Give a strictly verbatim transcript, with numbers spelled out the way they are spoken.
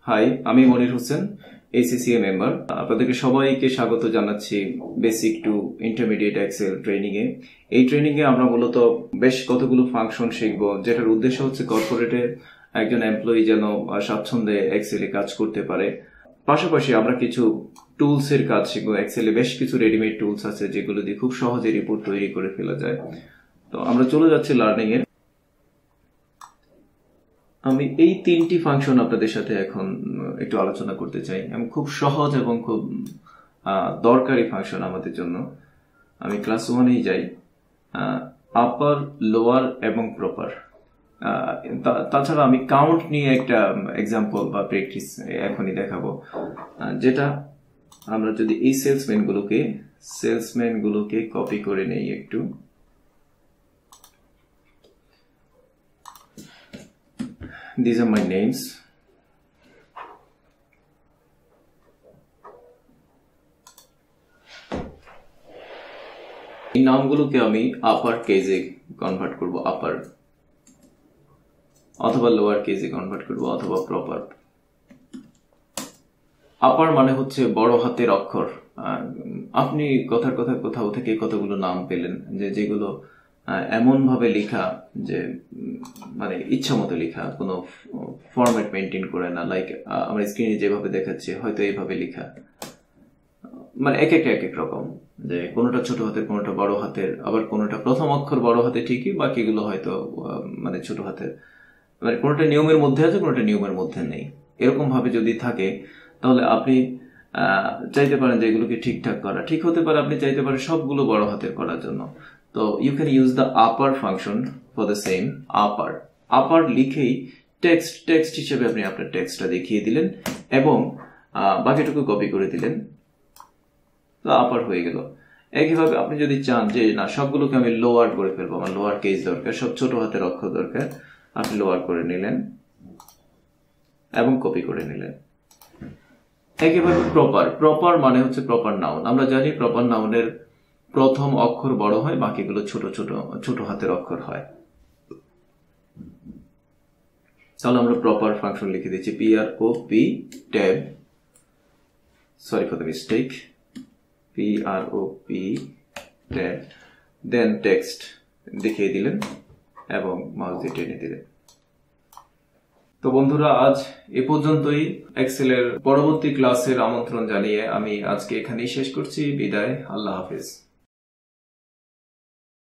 High, আমি Monir Hossain, ACCA member. আপনাদেরকে সবাইকে স্বাগত জানাচ্ছি basic to intermediate Excel training এ। এই ট্রেনিং এ আমরা মূলত বেশ কতগুলো ফাংশন শিখবো, যেটার উদ্দেশ্য হচ্ছে কর্পোরেটে একজন এমপ্লয়ি যেন স্বাচ্ছন্দ্যে এক্সেলে কাজ করতে পারে। পাশাপাশি আমরা কিছু টুলস এর কাজ শিখবো। এক্সেলে বেশ কিছু রেডিমেড টুলস আছে যেগুলো দিয়ে খুব সহজে রিপোর্ট তৈরি করে ফেলা যায়। তো আমরা চলে যাচ্ছি লার্নিং এ। আমি এই তিনটি ফাংশন আপনাদের সাথে এখন একটু আলোচনা করতে চাই। আমি খুব সহজ এবং খুব দরকারি ফাংশন আমাদের জন্য। আমি ক্লাস ওয়ানেই যাই। আপার, লোয়ার এবং প্রপার। তাছাড়া আমি কাউন্ট নিয়ে একটা এক্সাম্পল বা প্র্যাকটিস এখনই দেখাবো, যেটা আমরা যদি এই সেলসম্যান গুলোকে সেলসম্যান গুলোকে কপি করে নেই একটু। These are my names. এই নামগুলোকে আমি আপার কেজে কনভার্ট করব, আপার, অথবা লোয়ার কেজে কনভার্ট করব, অথবা প্রপার। আপার মানে হচ্ছে বড় হাতের অক্ষর। আপনি কথার কথা কোথাও থেকে কতগুলো নাম পেলেন যে যেগুলো এমন ভাবে লেখা যে মানে ইচ্ছা মতো লেখা, কোনো ফরম্যাট মেনটেন করে না। লাইক আমার স্ক্রিনে যেভাবে দেখাচ্ছে হয়তো এইভাবে লেখা, মানে এক একটা এক এক রকম, যে কোনোটা ছোট হাতের, কোনোটা বড় হাতের, আবার কোনোটা প্রথম অক্ষর বড় হাতে ঠিকই, বাকিগুলো হয়তো মানে ছোট হাতের। মানে কোনোটা নিয়মের মধ্যে আছে, কোনোটা নিয়মের মধ্যে নেই। এরকম ভাবে যদি থাকে তাহলে আপনি চাইতে পারেন যে এগুলোকে ঠিকঠাক করা। ঠিক হতে পারে আপনি চাইতে পারেন সবগুলো বড় হাতের করার জন্য। তো you can use the upper function for the same. Upper upper লিখেই টেক্সট টেক্সট হিসেবে আপনি আপনার টেক্সটটা দেখিয়ে দিলেন এবং বাকিটুকু কপি করে দিলেন, তো আপার হয়ে গেল। একইভাবে আপনি যদি চান যে না সবগুলোকে আমি লোয়ার করে ফেলবো, আমার লোয়ার কেস দরকার, সব ছোট হাতের অক্ষর দরকার, আপনি লোয়ার করে নিলেন এবং কপি করে নিলেন। একইভাবে প্রপার প্রপার মানে হচ্ছে প্রপার নাউন। আমরা জানি প্রপার নাউনের প্রথম অক্ষর বড় হয়, বাকিগুলো ছোট ছোট ছোট হাতের অক্ষর হয়। তাহলে আমরা প্রপার ফাংশন লিখে দিচ্ছি, P R O P tab, sorry for the mistake, P R O P tab, then text দেখিয়ে দিলেন এবং মাউস দিয়ে টেনে দিলেন। তো বন্ধুরা, আজ এ পর্যন্তই। এক্সেলের পরবর্তী ক্লাসের আমন্ত্রণ জানিয়ে আমি আজকে এখানেই শেষ করছি। বিদায়, আল্লাহ হাফেজ।